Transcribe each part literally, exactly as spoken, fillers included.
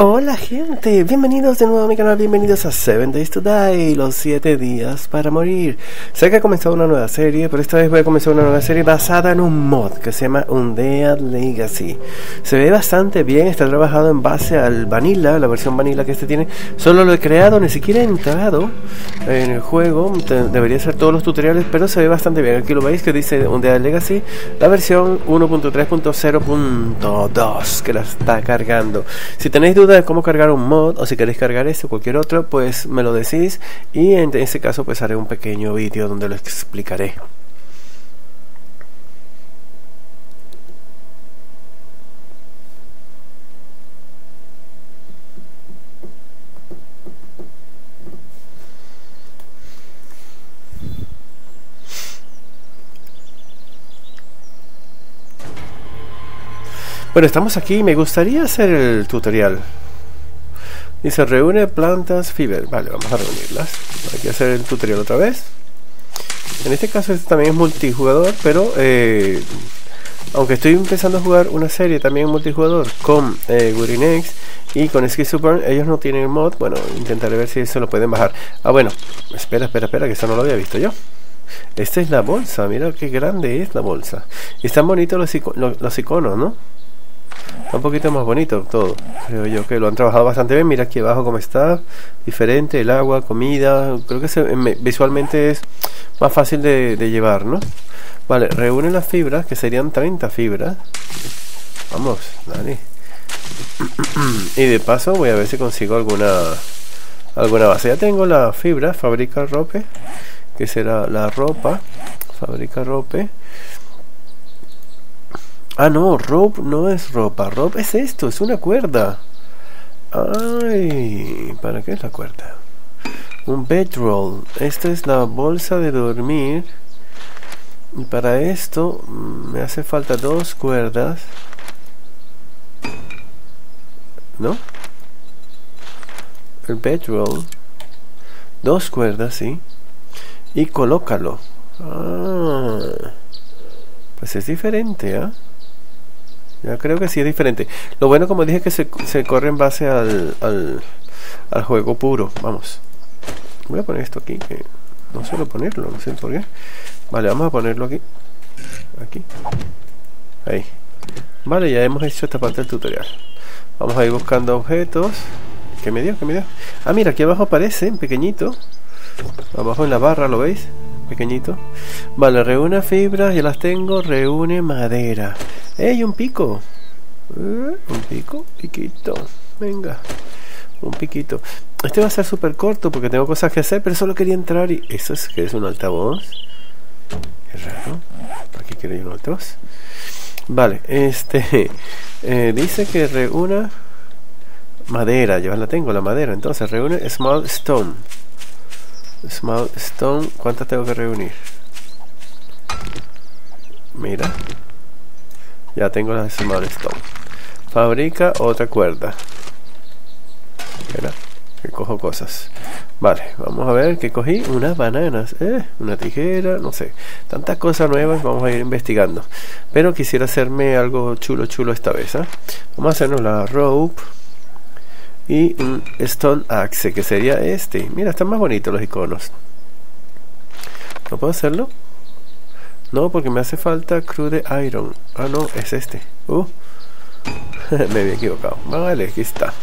Hola gente, bienvenidos de nuevo a mi canal, bienvenidos a seven days to die, los siete días para morir. Sé que he comenzado una nueva serie, pero esta vez voy a comenzar una nueva serie basada en un mod que se llama Undead Legacy. Se ve bastante bien, está trabajado en base al Vanilla, la versión Vanilla que este tiene. Solo lo he creado, ni siquiera he entrado en el juego, debería ser todos los tutoriales, pero se ve bastante bien. Aquí lo veis que dice Undead Legacy, la versión uno punto tres punto cero punto dos que la está cargando. Si tenéis duda de cómo cargar un mod o si queréis cargar este o cualquier otro, pues me lo decís y en ese caso pues haré un pequeño vídeo donde lo explicaré. Bueno, estamos aquí y me gustaría hacer el tutorial. Dice reúne plantas Fever. Vale, vamos a reunirlas. Hay que hacer el tutorial otra vez. En este caso este también es multijugador, pero eh, aunque estoy empezando a jugar una serie también multijugador con eh, Gurinex y con Ski Super, ellos no tienen el mod. Bueno, intentaré ver si se lo pueden bajar. Ah, bueno, espera, espera, espera, que eso no lo había visto yo. Esta es la bolsa, mira qué grande es la bolsa. Y están bonitos los, ico los, los iconos, ¿no? Un poquito más bonito todo, creo yo que lo han trabajado bastante bien. Mira aquí abajo cómo está, diferente, el agua, comida. Creo que se, me, visualmente es más fácil de, de llevar, ¿no? Vale, reúne las fibras, que serían treinta fibras. Vamos, dale. Y de paso voy a ver si consigo alguna alguna base. Ya tengo la fibra, fabrica rope, que será la ropa, fabrica rope. Ah, no, rope no es ropa. Rope es esto, es una cuerda. Ay, ¿para qué es la cuerda? Un bedroll. Esta es la bolsa de dormir. Y para esto me hace falta dos cuerdas. ¿No? El bedroll. Dos cuerdas, sí. Y colócalo. Ah, pues es diferente, ¿ah? ¿eh? Ya creo que sí es diferente. Lo bueno, como dije, que se, se corre en base al, al, al juego puro. Vamos. Voy a poner esto aquí, que no suelo ponerlo, no sé por qué. Vale, vamos a ponerlo aquí. Aquí. Ahí. Vale, ya hemos hecho esta parte del tutorial. Vamos a ir buscando objetos. ¿Qué me dio? ¿Qué me dio? Ah, mira, aquí abajo aparece, en pequeñito. Abajo en la barra, ¿lo veis? Pequeñito. Vale, reúne fibras, ya las tengo. Reúne madera. ¡Ey, un pico! ¿Eh? Un pico, piquito. Venga, un piquito. Este va a ser súper corto porque tengo cosas que hacer, pero solo quería entrar y... ¿Eso es que es un altavoz? Qué raro. ¿Para qué quiero ir un altavoz? Vale, este... Eh, dice que reúna madera. Yo la tengo, la madera. Entonces, reúne small stone. Small stone, ¿cuántas tengo que reunir? Mira, ya tengo la small stone. Fabrica otra cuerda. Mira, que cojo cosas. Vale, vamos a ver que cogí unas bananas, eh, una tijera, no sé, tantas cosas nuevas. Vamos a ir investigando, pero quisiera hacerme algo chulo chulo esta vez, ¿eh? Vamos a hacernos la rope y un stone axe, que sería este. Mira, están más bonitos los iconos. ¿No puedo hacerlo? No, porque me hace falta crude iron. Ah, no, es este. Uh, me había equivocado. Vale, aquí está.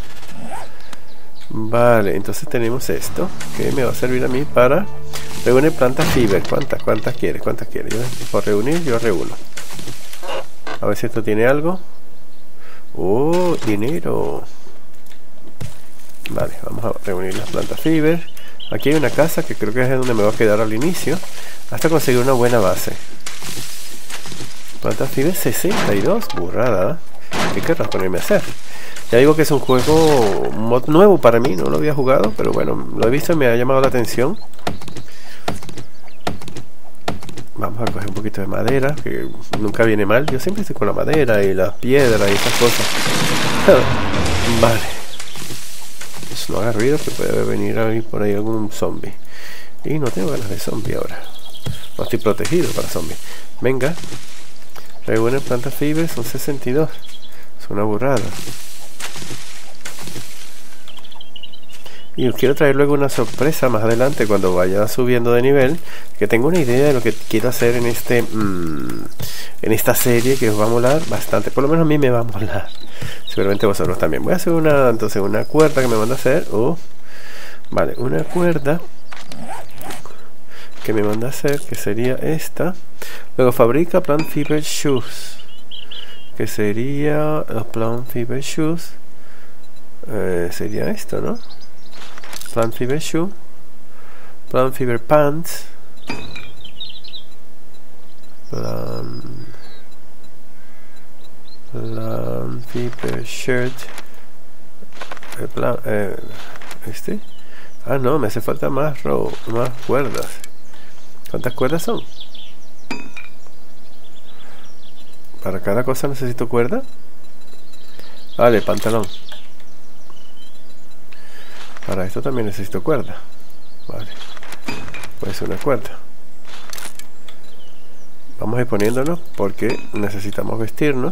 Vale, entonces tenemos esto, que me va a servir a mí para reúne plantas Fever. ¿Cuántas? ¿Cuántas quieres? ¿Cuántas quieres? Yo, por reunir, yo reúno. A ver si esto tiene algo. Oh, dinero. Vale, vamos a reunir las plantas Fever. Aquí hay una casa que creo que es donde me voy a quedar al inicio, hasta conseguir una buena base. Plantas Fever sesenta y dos, burrada. ¿Qué querrás ponerme a hacer? Ya digo que es un juego, un mod nuevo para mí, no lo había jugado, pero bueno, lo he visto y me ha llamado la atención. Vamos a coger un poquito de madera, que nunca viene mal. Yo siempre estoy con la madera y las piedras y esas cosas. Vale. Pues no haga ruido, que puede venir ahí por ahí algún zombie. Y no tengo ganas de zombie ahora. No estoy protegido para zombie. Venga. Reúne plantas Fever, son sesenta y dos. Es una burrada. Y os quiero traer luego una sorpresa más adelante cuando vaya subiendo de nivel, que tengo una idea de lo que quiero hacer en este mmm, en esta serie que os va a molar bastante. Por lo menos a mí me va a molar. Seguramente vosotros también. Voy a hacer una, entonces, una cuerda que me manda a hacer. Uh, vale, una cuerda que me manda a hacer, que sería esta. Luego fabrica plant fiber shoes, que sería los plant fiber shoes. Eh, sería esto, ¿no? Plant fiber shoe, plant fiber pants, plant, plant fiber shirt, eh, plan, eh, este. Ah, no, me hace falta más row, más cuerdas. ¿Cuántas cuerdas son? Para cada cosa necesito cuerda. Vale, pantalón. Para esto también necesito cuerda. Vale, pues una cuerda. Vamos a ir poniéndonos porque necesitamos vestirnos.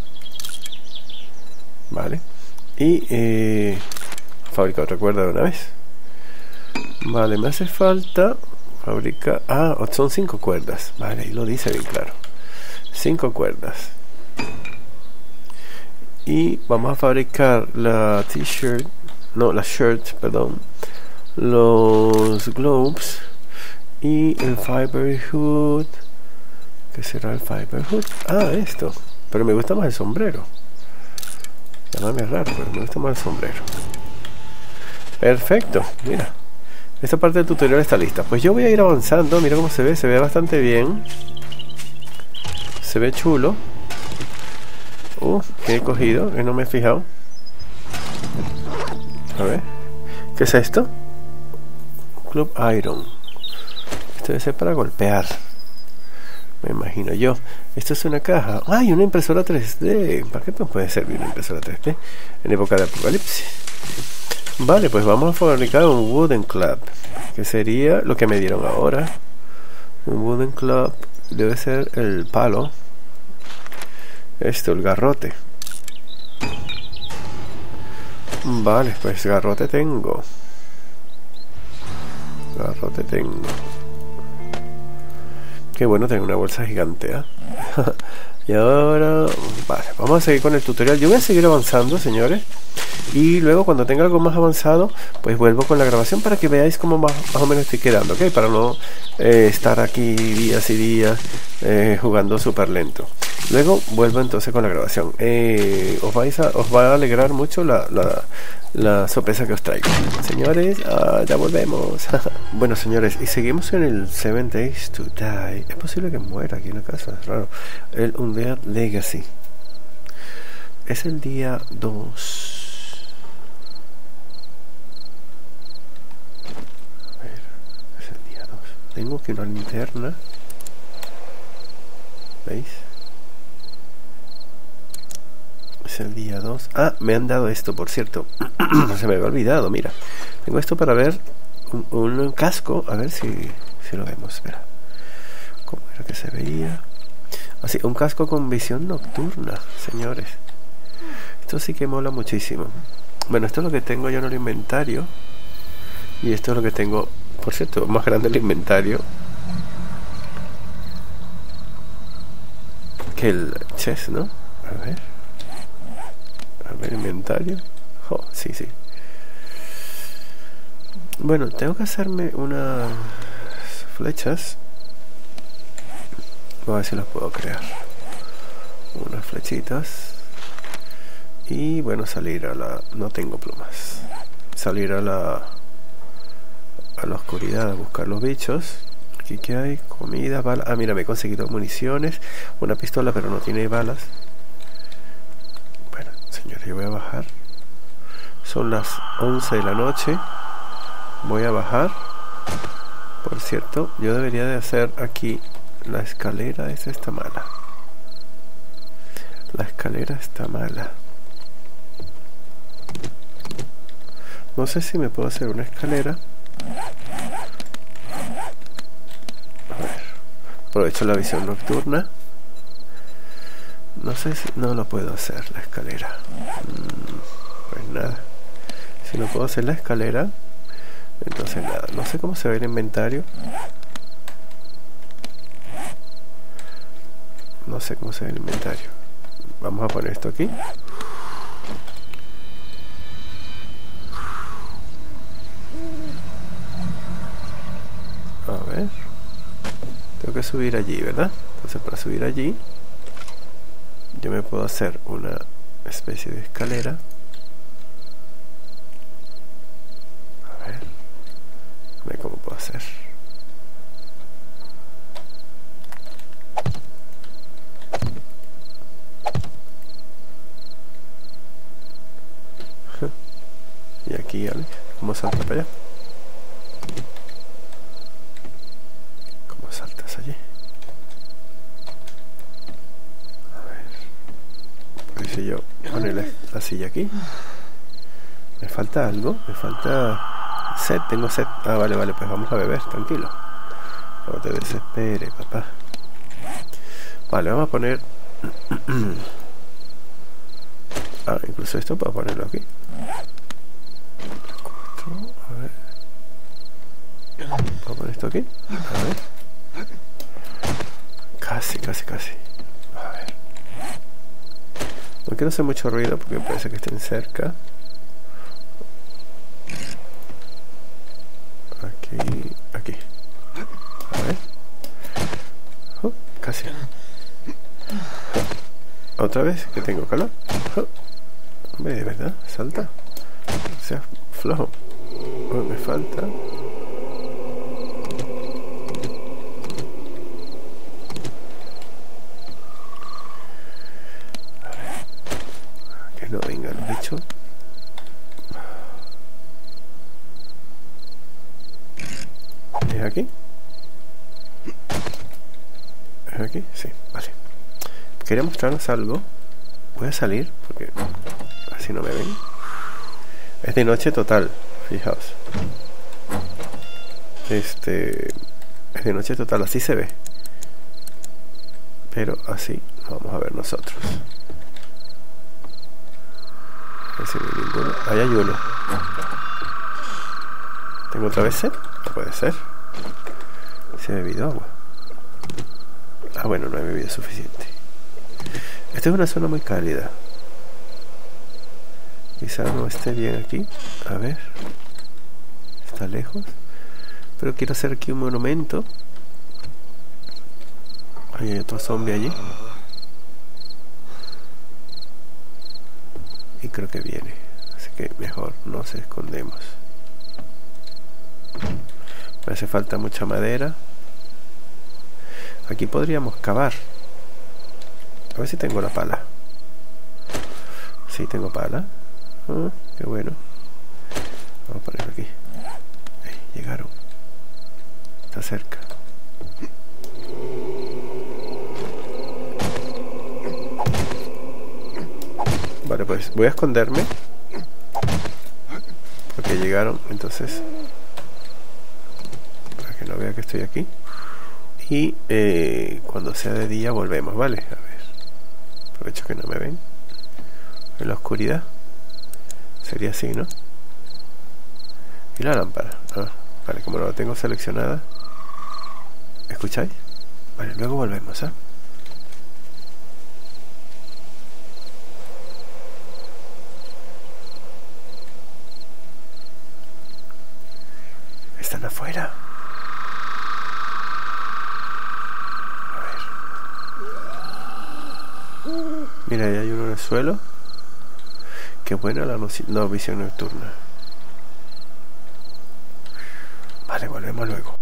Vale. Y eh, fabricar otra cuerda de una vez. Vale, me hace falta fabricar... Ah, son cinco cuerdas. Vale, ahí lo dice bien claro. Cinco cuerdas. Y vamos a fabricar la t-shirt. No, la shirt, perdón. Los globes. Y el fiber hood. ¿Qué será el fiber hood? Ah, esto. Pero me gusta más el sombrero. Llámame raro, pero me gusta más el sombrero. Perfecto, mira. Esta parte del tutorial está lista. Pues yo voy a ir avanzando. Mira cómo se ve, se ve bastante bien. Se ve chulo. Uh, que he cogido, que no me he fijado. A ver, ¿qué es esto? Club Iron. Esto debe ser para golpear, me imagino yo. Esto es una caja. ¡Ay! Una impresora tres D. ¿Para qué nos puede servir una impresora tres D en época de apocalipsis? Vale, pues vamos a fabricar un wooden club, que sería lo que me dieron ahora. Un wooden club debe ser el palo. Esto, el garrote. Vale, pues garrote tengo. Garrote tengo. Qué bueno tener una bolsa gigante, ¿eh? Y ahora... Vale, vamos a seguir con el tutorial. Yo voy a seguir avanzando, señores. Y luego cuando tenga algo más avanzado, pues vuelvo con la grabación para que veáis cómo más, más o menos estoy quedando, ¿ok? Para no eh, estar aquí días y días eh, jugando súper lento. Luego vuelvo entonces con la grabación. Eh, os, vais a, os va a alegrar mucho la, la, la sorpresa que os traigo. Señores, ah, ya volvemos. Bueno, señores, y seguimos en el Seven Days to Die. Es posible que muera aquí en la casa, es raro. El Undead Legacy. Es el día dos. A ver, es el día dos. Tengo aquí una linterna. ¿Veis? Es el día dos. Ah, me han dado esto, por cierto. Se me había olvidado, mira. Tengo esto para ver un, un casco. A ver si, si lo vemos. Espera. ¿Cómo era que se veía? Así, un casco con visión nocturna, señores. Esto sí que mola muchísimo. Bueno, esto es lo que tengo yo en el inventario. Y esto es lo que tengo. Por cierto, más grande el inventario que el chest, ¿no? A ver. A ver, inventario. Oh, sí, sí. Bueno, tengo que hacerme unas flechas. Voy a ver si las puedo crear. Unas flechitas. Y bueno, salir a la... No tengo plumas. Salir a la... A la oscuridad a buscar los bichos. Aquí que hay comida, balas. Ah, mira, me he conseguido municiones. Una pistola, pero no tiene balas. Bueno, señores, yo voy a bajar. Son las once de la noche. Voy a bajar. Por cierto, yo debería de hacer aquí la escalera. Esa está mala. La escalera está mala. No sé si me puedo hacer una escalera. A ver. Aprovecho la visión nocturna. No sé si... No lo puedo hacer, la escalera. Mm, pues nada. Si no puedo hacer la escalera, Entonces nada, no sé cómo se ve el inventario. No sé cómo se ve el inventario. Vamos a poner esto aquí. A ver. Tengo que subir allí, ¿verdad? Entonces para subir allí yo me puedo hacer una especie de escalera. A ver. A ver cómo puedo hacer. Y aquí, ¿vale? ¿Cómo salta para allá? ¿Cómo saltas allí? A ver. Pues si yo poner la silla aquí. Me falta algo, me falta sed, tengo sed. Ah, vale, vale, pues vamos a beber, tranquilo. No te desesperes, papá. Vale, vamos a poner... ah, incluso esto puedo ponerlo aquí. A ver. Voy a poner esto aquí. A ver. Casi, casi, casi. A ver. No quiero hacer mucho ruido porque parece que estén cerca. Aquí, aquí. A ver. Oh, casi. Otra vez que tengo calor. Oh. Hombre, de verdad, salta. O sea, flojo. Oh, me falta. A ver. Que no venga el bicho. ¿Es aquí? ¿Es aquí? Sí, vale. Quería mostrarnos algo. Voy a salir porque así no me ven. Es de noche total, fijaos. Este... Es de noche total, así se ve. Pero así lo vamos a ver nosotros. A ver si no hay ninguno. Ahí hay uno. ¿Tengo otra vez sed? No puede ser. ¿Se ha bebido agua? Ah, bueno, no he bebido suficiente. Esta es una zona muy cálida. Quizá no esté bien aquí. A ver. Está lejos. Pero quiero hacer aquí un monumento. Hay otro zombie allí. Y creo que viene. Así que mejor nos escondemos. Me hace falta mucha madera. Aquí podríamos cavar. A ver si tengo la pala. Sí, tengo pala. Oh, qué bueno. Vamos a ponerlo aquí. Hey, llegaron. Está cerca. Vale, pues voy a esconderme. Porque llegaron, entonces... Para que no vea que estoy aquí. Y eh, cuando sea de día volvemos, ¿vale? A ver. Aprovecho que no me ven. En la oscuridad. Sería así, ¿no? Y la lámpara. Ah, vale, como no la tengo seleccionada. ¿Escucháis? Vale, luego volvemos, ¿eh? Están afuera. Mira, ahí hay uno en el suelo. Qué buena la no, no visión nocturna. Vale, volvemos luego.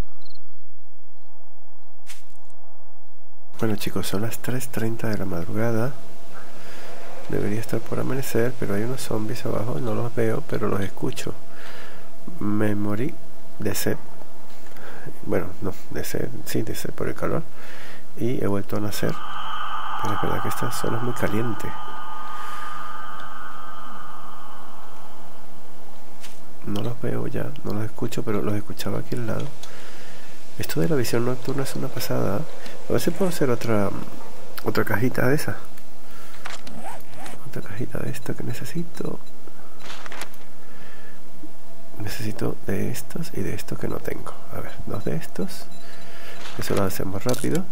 Bueno, chicos, son las tres treinta de la madrugada. Debería estar por amanecer, pero hay unos zombies abajo. No los veo, pero los escucho. Me morí de sed. Bueno, no, de sed, sí, de sed por el calor. Y he vuelto a nacer. Pero es verdad que esta zona es muy caliente. No los veo ya, no los escucho, pero los escuchaba aquí al lado. Esto de la visión nocturna es una pasada. A ver si puedo hacer otra otra cajita de esa. Otra cajita de esta que necesito. Necesito necesito de estos y de estos que no tengo. A ver, dos de estos. Eso lo hacemos rápido.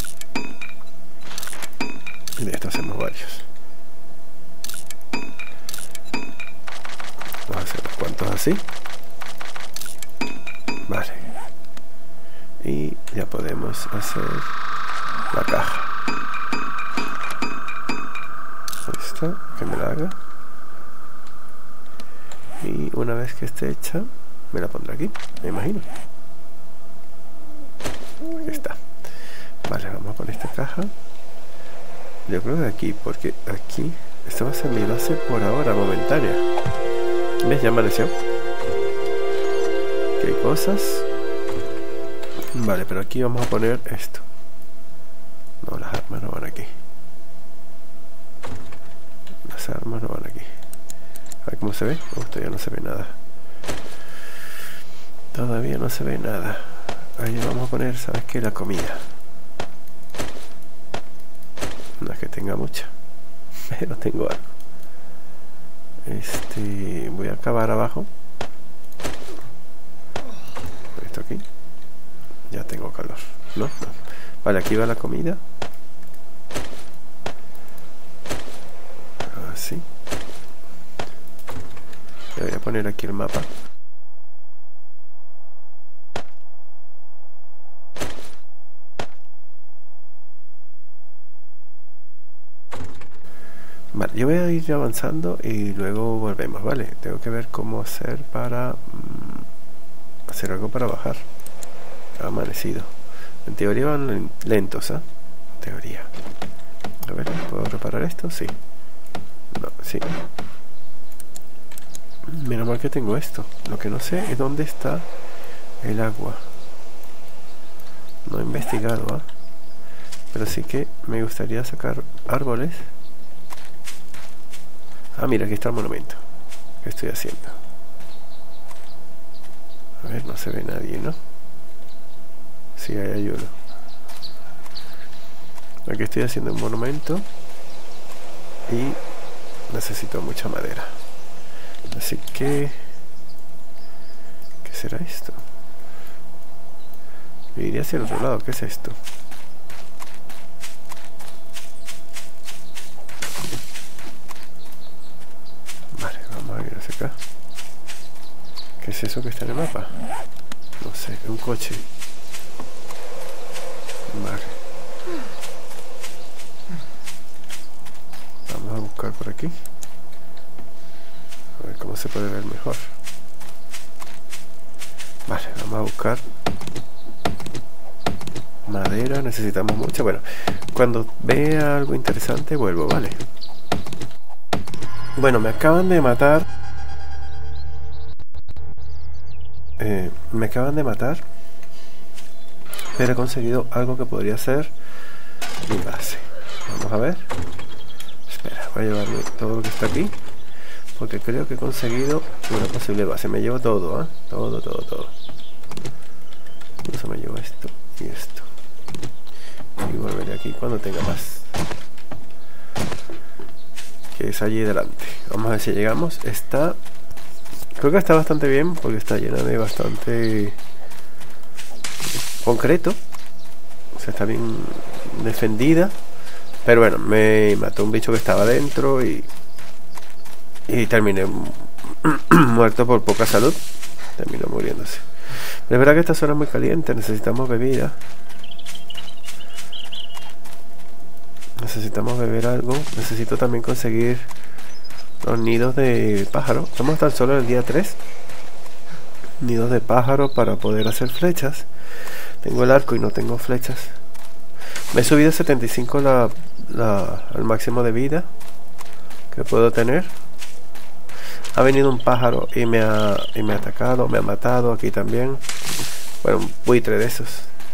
Y de estos hacemos varios. Vamos a hacer unos cuantos así. Vale. Y ya podemos hacer la caja. Esta, que me la haga. Y una vez que esté hecha, me la pondré aquí, me imagino. Aquí está. Vale, vamos a poner esta caja. Yo creo que aquí, porque aquí esto va a ser mi base por ahora, momentánea. ¿Ves? Ya amaneció. ¿Qué cosas? Vale, pero aquí vamos a poner esto. No, las armas no van aquí. Las armas no van aquí. A ver cómo se ve. Oh, todavía no se ve nada. Todavía no se ve nada. Ahí vamos a poner, ¿sabes qué? La comida. No es que tenga mucha, pero tengo algo. Este, voy a acabar abajo. Esto aquí. Ya tengo calor. ¿No? No. Vale, aquí va la comida. Así. Le voy a poner aquí el mapa. Vale, yo voy a ir avanzando y luego volvemos, ¿vale? Tengo que ver cómo hacer para mmm, hacer algo para bajar. Ha amanecido. En teoría van lentos, ¿eh? En teoría. A ver, ¿puedo reparar esto? Sí. No, sí. Menos mal que tengo esto. Lo que no sé es dónde está el agua. No he investigado, ¿eh? Pero sí que me gustaría sacar árboles. Ah, mira, aquí está el monumento. ¿Qué estoy haciendo? A ver, no se ve nadie, ¿no? Sí, ahí hay uno. Aquí estoy haciendo un monumento y necesito mucha madera. Así que... ¿qué será esto? Yo iría hacia el otro lado. ¿Qué es esto? Vale, vamos a ir hacia acá. ¿Qué es eso que está en el mapa? No sé, un coche. Vale. Vamos a buscar por aquí. A ver cómo se puede ver mejor. Vale, vamos a buscar madera. Necesitamos mucha. Bueno, cuando vea algo interesante vuelvo, ¿vale? Bueno, me acaban de matar. Eh, me acaban de matar. Pero he conseguido algo que podría ser mi base. Vamos a ver. Espera, voy a llevarme todo lo que está aquí, porque creo que he conseguido una posible base. Me llevo todo, ¿eh? Todo, todo, todo. Incluso me llevo esto y esto. Y volveré aquí cuando tenga más. Que es allí delante. Vamos a ver si llegamos. Está... creo que está bastante bien, porque está llena de bastante... concreto. O sea, está bien defendida. Pero bueno, me mató un bicho que estaba dentro y... y terminé muerto por poca salud. Terminó muriéndose. Pero es verdad que esta zona es muy caliente. Necesitamos bebida. Necesitamos beber algo. Necesito también conseguir los nidos de pájaro. Estamos tan solo en el día tres. Nidos de pájaro para poder hacer flechas. Tengo el arco y no tengo flechas. Me he subido a setenta y cinco la, la, al máximo de vida que puedo tener. Ha venido un pájaro y me ha, y me ha atacado, me ha matado aquí también. Bueno, un buitre de esos.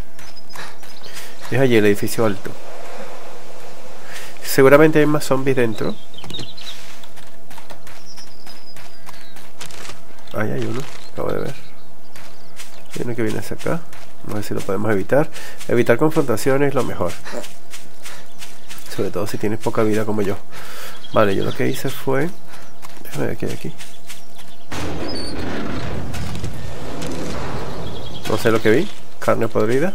Es allí el edificio alto. Seguramente hay más zombies dentro. Ahí hay uno, acabo de ver. Hay uno que viene hacia acá. Vamos a ver si lo podemos evitar. Evitar confrontaciones es lo mejor. Sobre todo si tienes poca vida como yo. Vale, yo lo que hice fue... déjame ver qué hay aquí. No sé lo que vi. Carne podrida.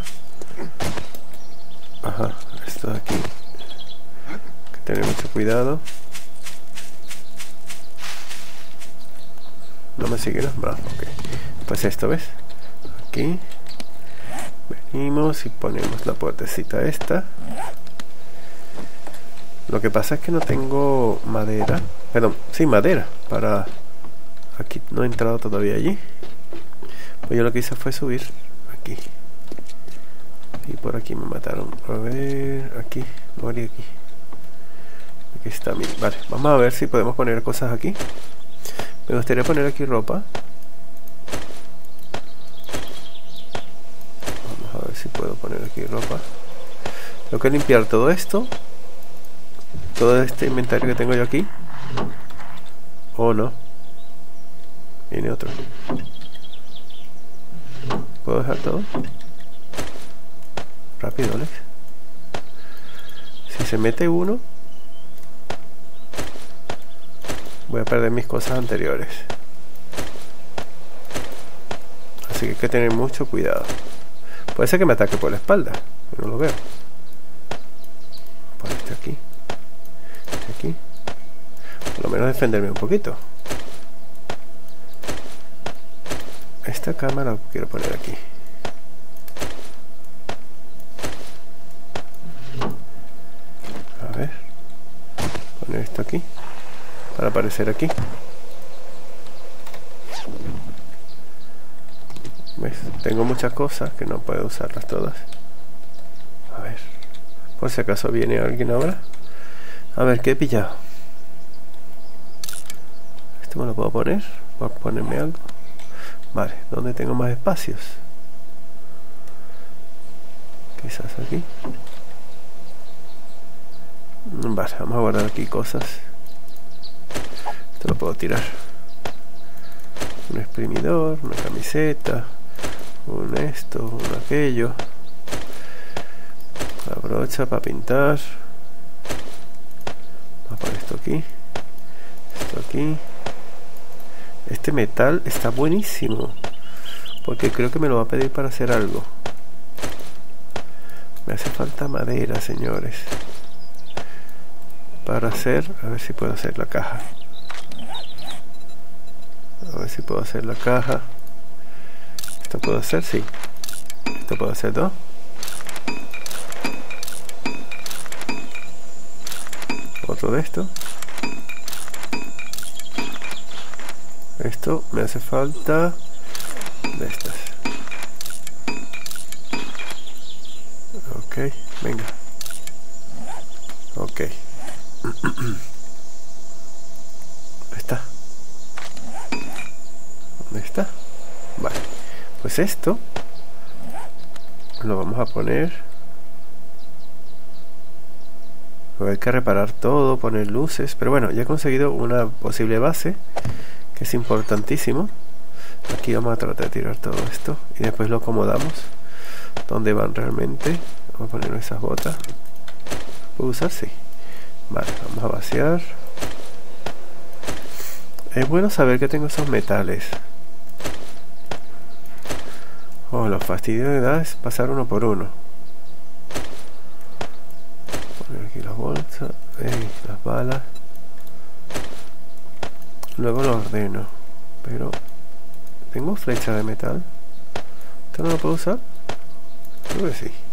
Ajá, esto de aquí. Hay que tener mucho cuidado. No me sigue, ¿no? Bravo, ok. Pues esto, ¿ves? Aquí. Venimos y ponemos la puertecita esta. Lo que pasa es que no tengo madera. Perdón, sí, madera. Para... Aquí no he entrado todavía allí. Pues yo lo que hice fue subir aquí. Y por aquí me mataron. A ver, aquí. Morí aquí. Aquí está mi... Vale, vamos a ver si podemos poner cosas aquí. Me gustaría poner aquí ropa. Vamos a ver si puedo poner aquí ropa. Tengo que limpiar todo esto. Todo este inventario que tengo yo aquí. ¿O no? Viene otro. ¿Puedo dejar todo? Rápido, Alex. Si se mete uno, voy a perder mis cosas anteriores. Así que hay que tener mucho cuidado. Puede ser que me ataque por la espalda. No lo veo. Por este aquí. Este aquí. Por lo menos defenderme un poquito. Esta cámara la quiero poner aquí. A ver. Poner esto aquí. Para aparecer aquí. ¿Ves? Tengo muchas cosas que no puedo usarlas todas. A ver. Por si acaso viene alguien ahora. A ver, ¿qué he pillado? Esto me lo puedo poner. Voy a ponerme algo. Vale, ¿dónde tengo más espacios? Quizás aquí. Vale, vamos a guardar aquí cosas. Esto lo puedo tirar. Un exprimidor, una camiseta, un esto, un aquello. La brocha para pintar. Vamos a poner esto aquí. Esto aquí. Este metal está buenísimo. Porque creo que me lo va a pedir para hacer algo. Me hace falta madera, señores. Para hacer... A ver si puedo hacer la caja. A ver si puedo hacer la caja. ¿Esto puedo hacer? Sí. ¿Esto puedo hacer dos? Otro de esto. Esto me hace falta de estas. Ok, venga. Ok. Ahí está. ¿Dónde está? Vale. Pues esto lo vamos a poner. Hay que reparar todo, poner luces. Pero bueno, ya he conseguido una posible base, que es importantísimo. Aquí vamos a tratar de tirar todo esto y después lo acomodamos donde van realmente. Vamos a poner esas botas. ¿Puedo usar? Sí. Vale, vamos a vaciar. Es bueno saber que tengo esos metales. Oh, lo fastidio de da es pasar uno por uno. Poner aquí las bolsas, eh, las balas. Luego lo ordeno. Pero tengo flecha de metal. ¿Esto no lo puedo usar? Creo que sí.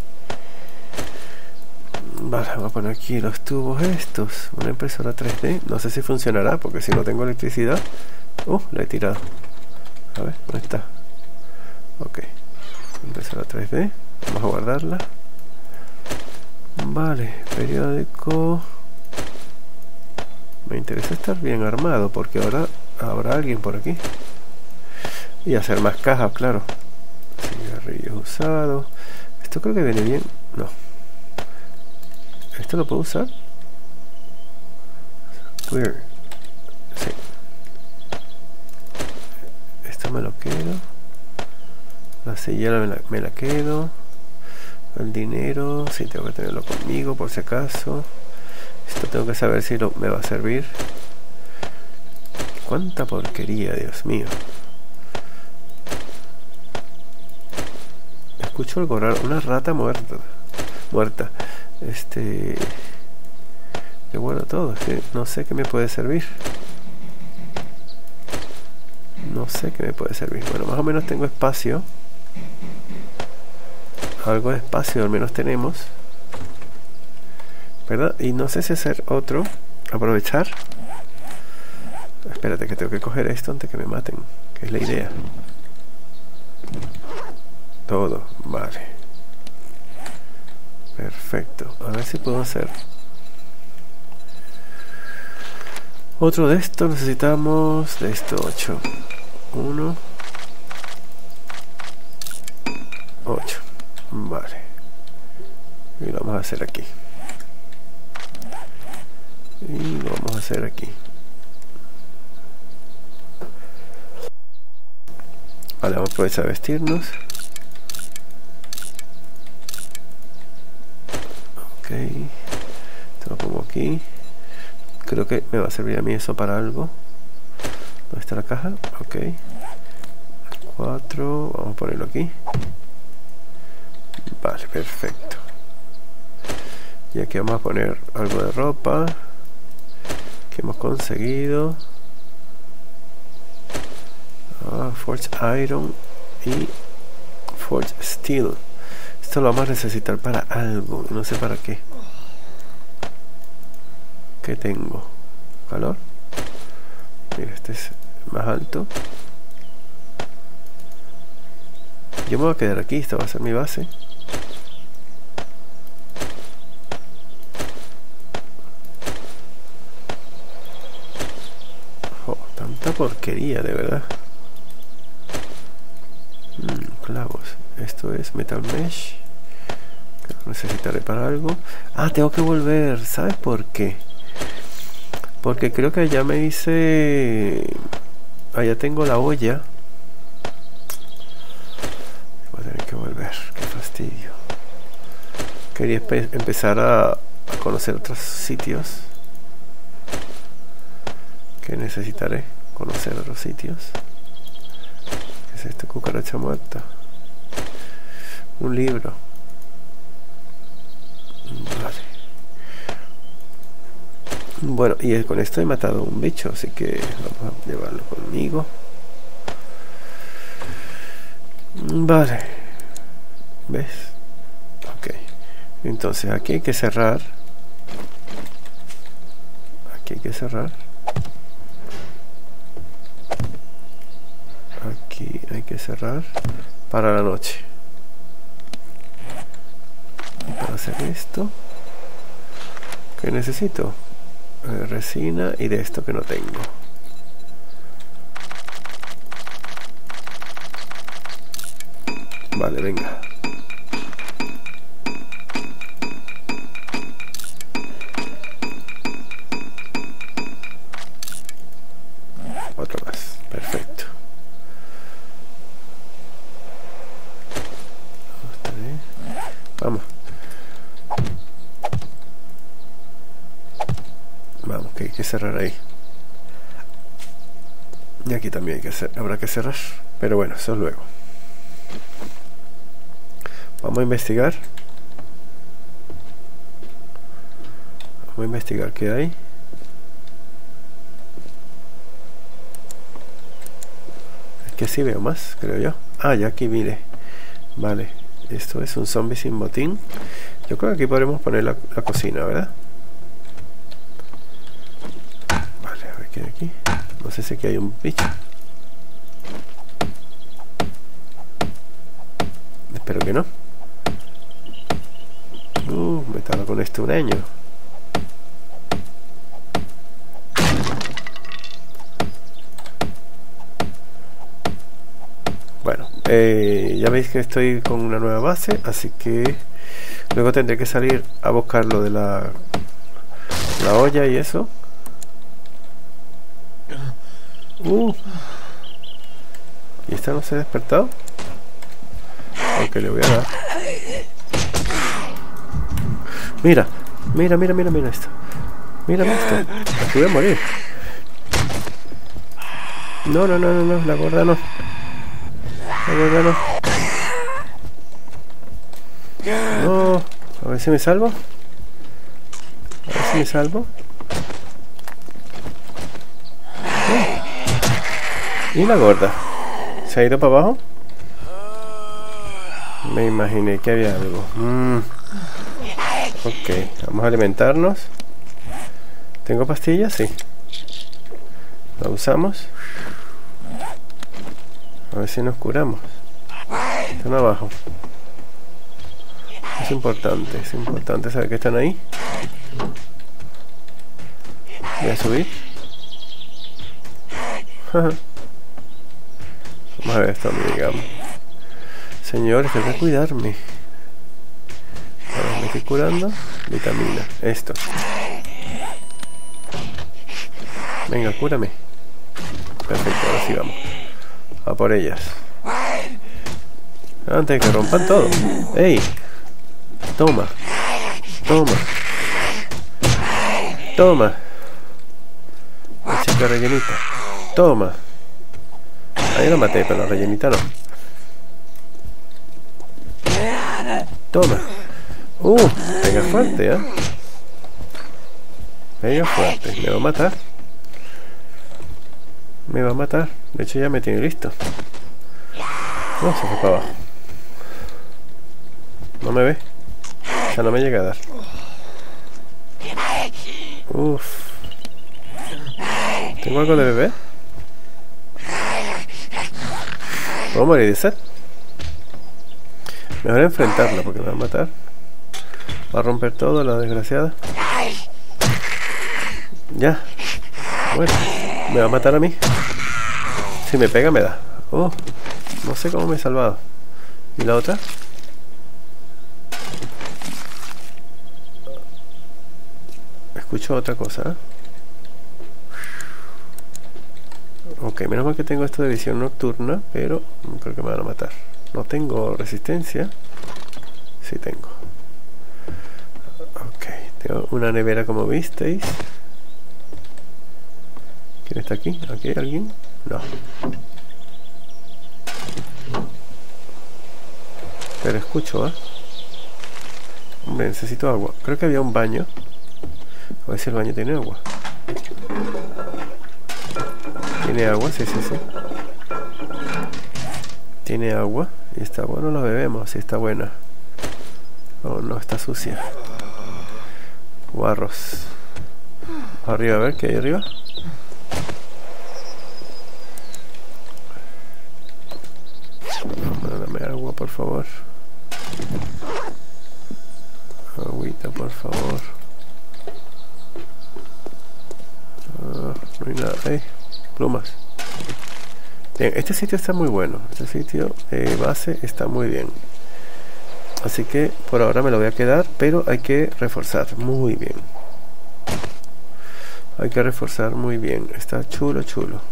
Vale, voy a poner aquí los tubos estos. Una impresora tres D. No sé si funcionará porque si no tengo electricidad. Uh, la he tirado. A ver, ¿dónde está? Ok. Impresora tres D. Vamos a guardarla. Vale, periódico. Me interesa estar bien armado porque ahora habrá alguien por aquí. Y hacer más cajas, claro. Cigarrillos usados. Esto creo que viene bien. No. ¿Esto lo puedo usar? Weird. Sí. Esto me lo quedo. La silla me la, me la quedo. El dinero, sí, tengo que tenerlo conmigo por si acaso. Esto tengo que saber si lo, me va a servir. Cuánta porquería, Dios mío. escucho algo raro. Una rata muerta. Muerta. Este... Qué bueno todo. Es que no sé qué me puede servir. No sé qué me puede servir. Bueno, más o menos tengo espacio. Algo de espacio al menos tenemos, ¿verdad? Y no sé si hacer otro. Aprovechar. Espérate que tengo que coger esto antes que me maten, que es la idea. Todo, vale. Perfecto. A ver si puedo hacer otro de esto. Necesitamos de esto ocho. uno, ocho. Vale. Y lo vamos a hacer aquí. Y lo vamos a hacer aquí. Vale, vamos a aprovechar a vestirnos. Ok. Esto lo pongo aquí. Creo que me va a servir a mí eso para algo. ¿Dónde está la caja? Ok. cuatro. Vamos a ponerlo aquí. Vale, perfecto. Y aquí vamos a poner algo de ropa que hemos conseguido. Ah, Forge Iron y Forge Steel. Esto lo vamos a necesitar para algo, no sé para qué. ¿Qué tengo? ¿Calor? Mira, este es más alto. Yo me voy a quedar aquí, esta va a ser mi base. Oh, tanta porquería, de verdad. Mm, clavos. Esto es metal mesh. Que lo necesitaré para algo. Ah, tengo que volver. ¿Sabes por qué? Porque creo que allá me hice... Allá tengo la olla. Voy a tener que volver. Qué fastidio. Quería empezar a, a conocer otros sitios. Que necesitaré conocer otros sitios. ¿Qué es esto? Cucaracha muerta. Un libro. Vale. Bueno, y con esto he matado un bicho, así que vamos a llevarlo conmigo. Vale. ¿Ves? Ok. Entonces aquí hay que cerrar. Aquí hay que cerrar. Aquí hay que cerrar para la noche. Y para hacer esto, ¿qué necesito? Eh, resina y de esto que no tengo. Vale, venga. Otro más, perfecto. Vamos. Vamos, que hay que cerrar ahí. Y aquí también hay que hacer, habrá que cerrar. Pero bueno, eso es luego. Vamos a investigar. Vamos a investigar qué hay. Es que sí veo más, creo yo. Ah, ya aquí mire. Vale, esto es un zombie sin botín. Yo creo que aquí podremos poner la, la cocina, ¿verdad? Vale, a ver qué hay aquí. No sé si aquí hay un bicho. Espero que no. Uh, me estaba con esto un año. Bueno, eh, ya veis que estoy con una nueva base, así que luego tendré que salir a buscar lo de la, la olla y eso. Uh. ¿Y esta no se ha despertado? Aunque le voy a dar. Mira, mira, mira, mira, mira esto. Mira esto. Aquí voy a morir. No, no, no, no, no, la gorda no. La gorda no. No, a ver si me salvo. A ver si me salvo. ¿Y la gorda? ¿Se ha ido para abajo? Me imaginé que había algo. Mm. Ok, vamos a alimentarnos. ¿Tengo pastillas? Sí. La usamos. A ver si nos curamos. Están abajo. Es importante, es importante saber que están ahí. Voy a subir. Vamos a ver esto, digamos. Señores, tengo que cuidarme. Ahora me estoy curando. Vitamina. Esto. Venga, cúrame. Perfecto, ahora sí vamos. A por ellas. Antes de que rompan todo. ¡Ey! Toma. Toma. Toma. La chica rellenita. Toma. Ahí la maté, pero la rellenita no. Toma. Uh, pega fuerte, ¿eh? Pega fuerte. Me va a matar. Me va a matar. De hecho ya me tiene listo. No, se fue para abajo. No me ve. O sea, no me llega a dar. Uff. ¿Tengo algo de bebé? ¿Puedo morir de sed? Mejor enfrentarla porque me va a matar. Va a romper todo, la desgraciada. Ya. Bueno, me va a matar a mí. Si me pega me da. Oh, no sé cómo me he salvado. ¿Y la otra? Escucho otra cosa, ¿eh? Ok, menos mal que tengo esto de visión nocturna, pero creo que me van a matar. No tengo resistencia. Sí tengo. Ok, tengo una nevera como visteis. ¿Quién está aquí? ¿Aquí hay alguien? No. Pero escucho, ¿eh? Hombre, necesito agua. Creo que había un baño. A ver si el baño tiene agua. ¿Tiene agua? Sí, sí, sí. Tiene agua. Y esta agua no la bebemos. Sí, está buena. Oh, no, está sucia. Guarros. Arriba, a ver, ¿qué hay arriba? Dame agua, por favor. Agüita, por favor. Ah, no hay nada. ¡Ey! Plumas. Bien, este sitio está muy bueno. Este sitio eh, base está muy bien. Así que por ahora me lo voy a quedar, pero hay que reforzar muy bien. Hay que reforzar muy bien. Está chulo, chulo.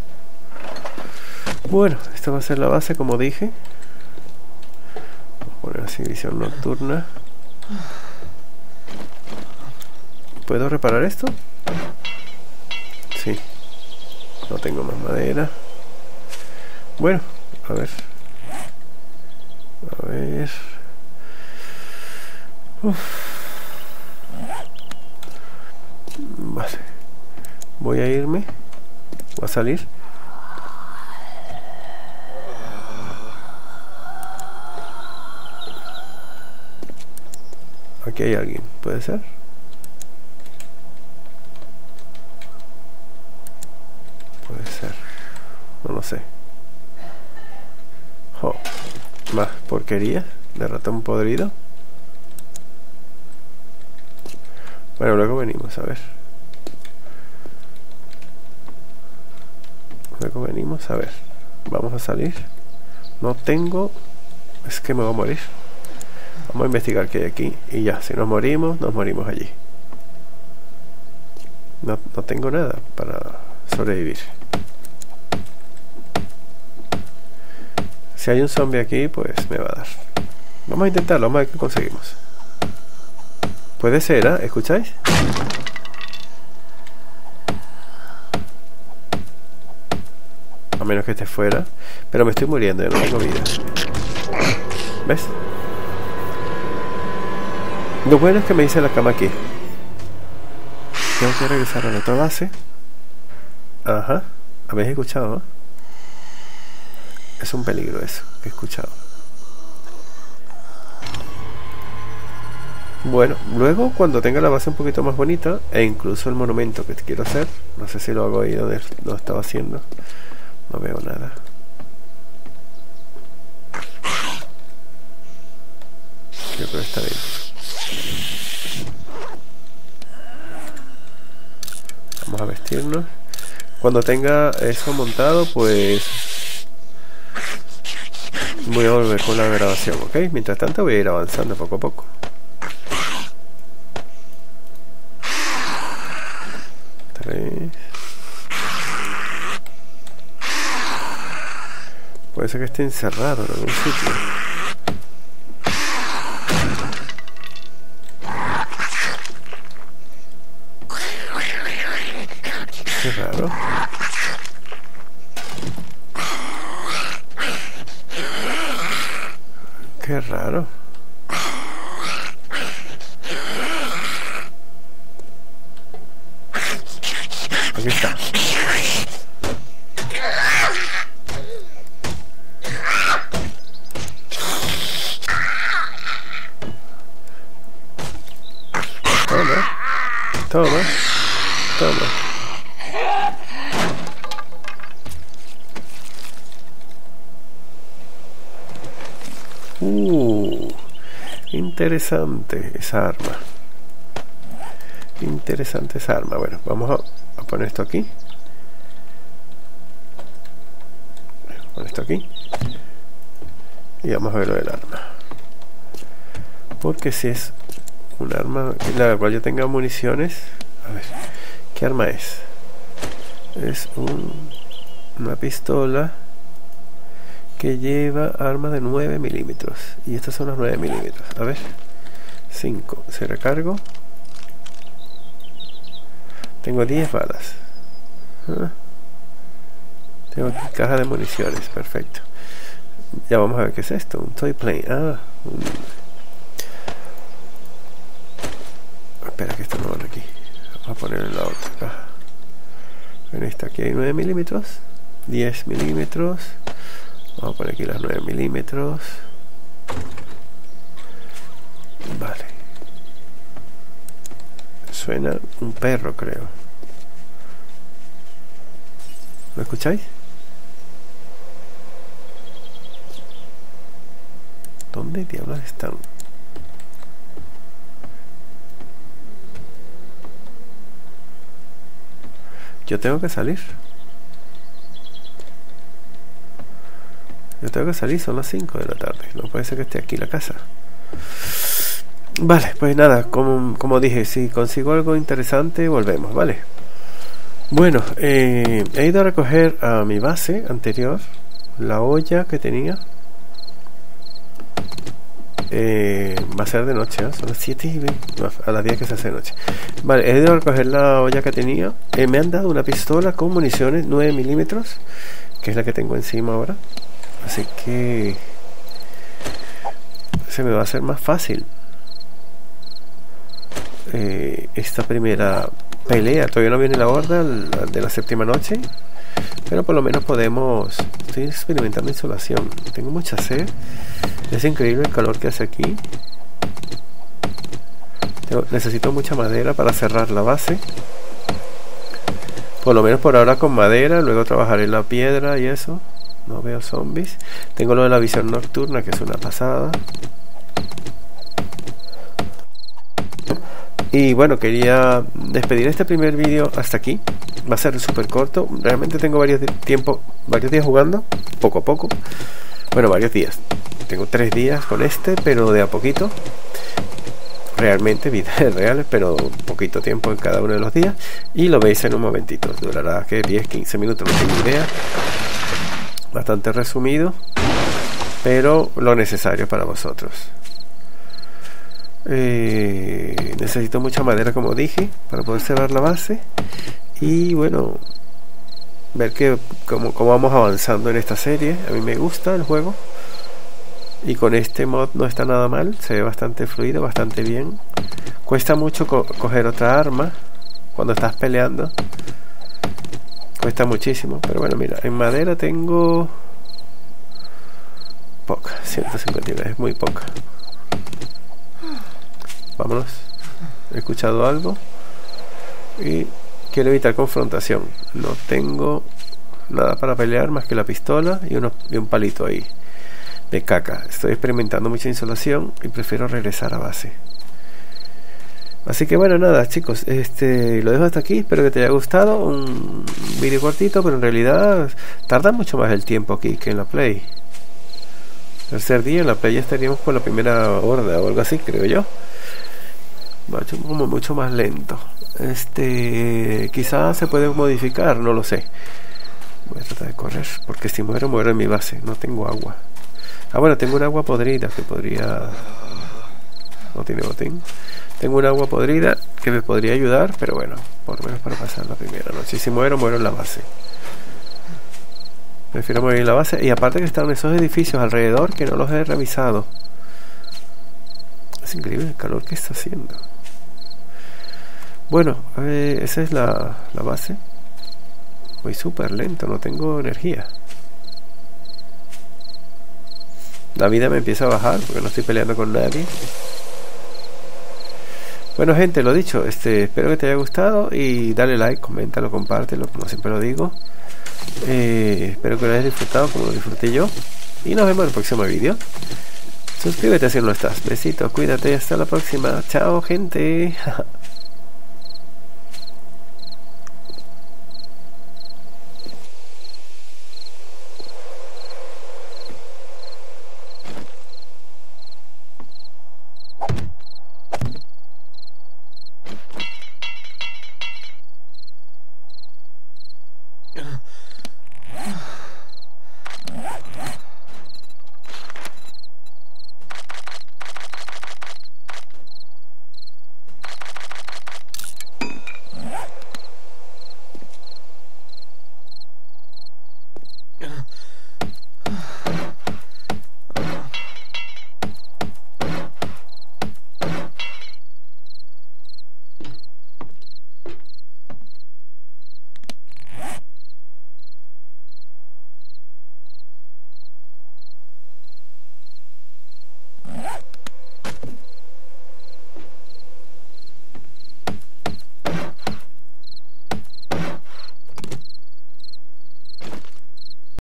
Bueno, esta va a ser la base, como dije. Vamos a poner así visión nocturna. ¿Puedo reparar esto? Sí. No tengo más madera. Bueno, a ver. A ver. Uf. Vale. Voy a irme. Voy a salir. Aquí hay alguien, ¿puede ser? Puede ser. No lo sé. Oh, más porquería de ratón podrido. Bueno, luego venimos, a ver. Luego venimos, a ver. Vamos a salir. No tengo... Es que me voy a morir. Vamos a investigar qué hay aquí. Y ya, si nos morimos, nos morimos allí. No, no tengo nada para sobrevivir. Si hay un zombie aquí, pues me va a dar. Vamos a intentarlo, vamos a ver qué conseguimos. Puede ser, ¿eh? ¿Escucháis? A menos que esté fuera. Pero me estoy muriendo, ya no tengo vida. ¿Ves? Lo bueno es que me dice la cama aquí. Tengo que regresar a la otra base. Ajá. ¿Habéis escuchado? ¿No? Es un peligro eso que he escuchado. Bueno, luego cuando tenga la base un poquito más bonita, e incluso el monumento que quiero hacer, no sé si lo hago ahí donde lo estaba haciendo, no veo nada. Yo creo que está bien. Vamos a vestirnos. Cuando tenga eso montado, pues voy a volver con la grabación, ¿ok? Mientras tanto voy a ir avanzando poco a poco. Tres. Puede ser que esté encerrado en algún sitio. Qué raro. Qué raro. Aquí está. Toma. Toma. Toma. Uh, interesante esa arma. Interesante esa arma. Bueno, vamos a, a poner esto aquí. Poner esto aquí. Y vamos a ver lo del arma. Porque si es un arma en la cual yo tenga municiones. A ver, ¿qué arma es? Es un, una pistola que lleva arma de nueve milímetros. Y estas son las nueve milímetros. A ver, cinco. Se recargo. Tengo diez balas. ¿Ah? Tengo aquí caja de municiones. Perfecto. Ya vamos a ver qué es esto. Un toy plane. Ah, un... Espera que esto no va aquí. Vamos a poner en la otra caja. En esta aquí hay nueve milímetros. diez milímetros. Vamos a poner aquí las nueve milímetros. Vale. Suena un perro, creo. ¿Lo escucháis? ¿Dónde diablos están? Yo tengo que salir. Yo tengo que salir, son las cinco de la tarde. No puede ser que esté aquí la casa. Vale, pues nada, como, como dije, si consigo algo interesante, volvemos, ¿vale? Bueno, eh, he ido a recoger a mi base anterior la olla que tenía. Eh, va a ser de noche, ¿eh? Son las siete y veinte, no, a las diez que se hace de noche. Vale, he ido a recoger la olla que tenía. Eh, me han dado una pistola con municiones nueve milímetros, que es la que tengo encima ahora. Así que se me va a hacer más fácil eh, esta primera pelea. Todavía no viene la horda de la séptima noche, pero por lo menos podemos... Estoy experimentando insolación. Tengo mucha sed. Es increíble el calor que hace aquí. Tengo, necesito mucha madera para cerrar la base. Por lo menos por ahora con madera. Luego trabajaré la piedra y eso. No veo zombies. Tengo lo de la visión nocturna, que es una pasada. Y bueno, quería despedir este primer vídeo hasta aquí. Va a ser súper corto. Realmente tengo varios, tiempo, varios días jugando, poco a poco. Bueno, varios días. Tengo tres días con este, pero de a poquito. Realmente, vidas reales, pero poquito tiempo en cada uno de los días. Y lo veis en un momentito. Durará que diez, quince minutos, no tengo idea. Bastante resumido, pero lo necesario para vosotros. Eh, necesito mucha madera, como dije, para poder cerrar la base. Y bueno, ver que cómo, cómo vamos avanzando en esta serie. A mí me gusta el juego. Y con este mod no está nada mal, se ve bastante fluido, bastante bien. Cuesta mucho co coger otra arma cuando estás peleando. Cuesta muchísimo, pero bueno, mira, en madera tengo poca, ciento cincuenta y nueve, es muy poca. Vámonos. He escuchado algo y quiero evitar confrontación. No tengo nada para pelear más que la pistola y, uno, y un palito ahí de caca. Estoy experimentando mucha insolación y prefiero regresar a base. Así que bueno, nada chicos, este lo dejo hasta aquí. Espero que te haya gustado. Un vídeo cortito, pero en realidad tarda mucho más el tiempo aquí que en la Play. Tercer día en la Play ya estaríamos por la primera horda o algo así, creo yo. Como mucho más lento. Este quizás se puede modificar, no lo sé. Voy a tratar de correr, porque si muero, muero en mi base. No tengo agua. Ah, bueno, tengo un agua podrida que podría... No tiene botín. Tengo un agua podrida que me podría ayudar, pero bueno, por lo menos para pasar la primera noche. Si muero, muero en la base. Prefiero morir en la base. Y aparte que están esos edificios alrededor que no los he revisado. Es increíble el calor que está haciendo. Bueno, eh, esa es la, la base. Voy súper lento, no tengo energía. La vida me empieza a bajar porque no estoy peleando con nadie. Bueno gente, lo dicho, este, espero que te haya gustado y dale like, coméntalo, compártelo, como siempre lo digo. Eh, espero que lo hayas disfrutado como lo disfruté yo. Y nos vemos en el próximo vídeo. Suscríbete si no estás. Besitos, cuídate, hasta la próxima. Chao gente.